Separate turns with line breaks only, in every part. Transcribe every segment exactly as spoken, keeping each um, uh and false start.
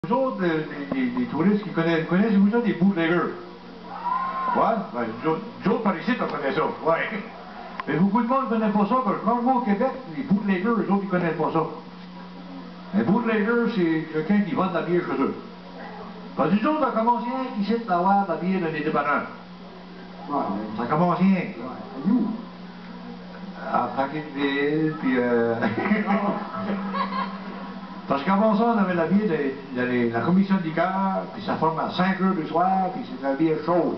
Vous autres, les, les, les touristes qui connaissent, connaissez-vous ça des bootleggers? Ouais? Ben, nous autres, nous autres, par ici, on connaît ça. Ouais. Mais beaucoup de monde ne connaît pas ça. Quand je pense moi au Québec, les bootleggers, eux autres, ils ne connaissent pas ça. Un bootlegger, c'est quelqu'un qui vend de la bière chez eux. Ben, nous autres, on a commencé rien ici à avoir de la bière dans les dépanneurs. Ouais. Ça commence rien. Ouais. Nous? À Paquetteville, puis euh... Parce qu'avant ça, on avait la bière de, de, de la commission de liqueur, puis ça forme à cinq heures du soir, puis c'est de la bière chaude.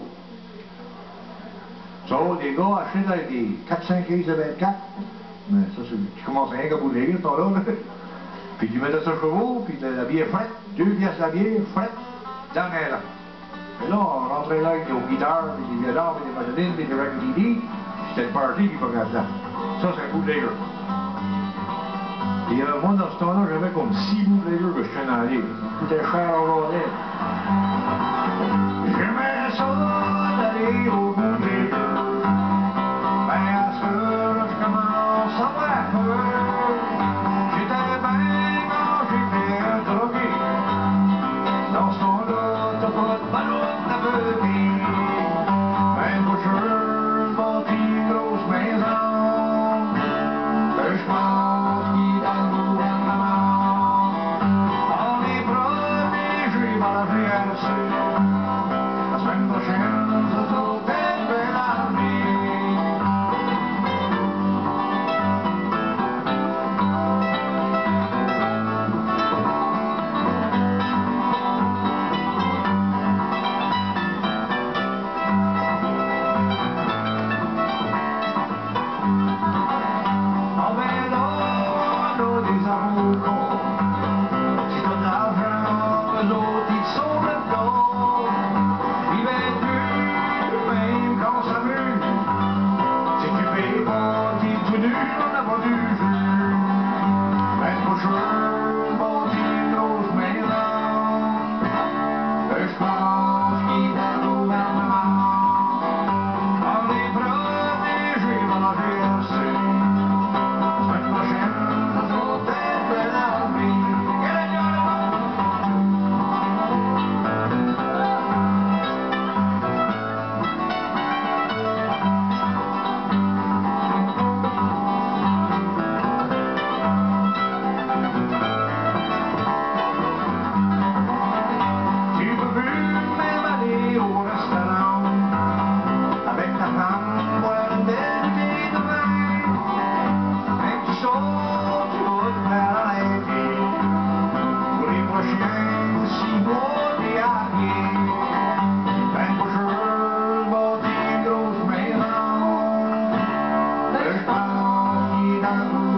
Ça, les gars achètent avec des quatre cinq caisses de vingt-quatre, mais ça, c'est, tu commences rien qu'à bout de lire, ce temps-là, là. Puis tu mets ça sur chevaux, puis de la bière frette, deux pièces la bière, frette, dans un an. Et là, on rentrait là avec nos guitares, puis des violons, puis des mandolines, puis des ragdidi, c'était le party qui prenait là. Ça, c'est un bootlegger. Et euh, moi, dans ce temps-là, j'avais comme six bootleggers que je tenais à aller. Ça coûtait cher à regarder. J'aimais ça d'aller au bootlegger. Ben, à ce que je commence à avoir peur. J'étais bien quand j'étais drogué. Dans ce temps-là, t'as pas de ballon d'aveuglé. Ben, boucheuse, bâti, grosse maison. Ben, je pense qu'il dans le gouvernement. On est protégé par la G R C. La semaine prochaine, ça saute de l'armée. Down.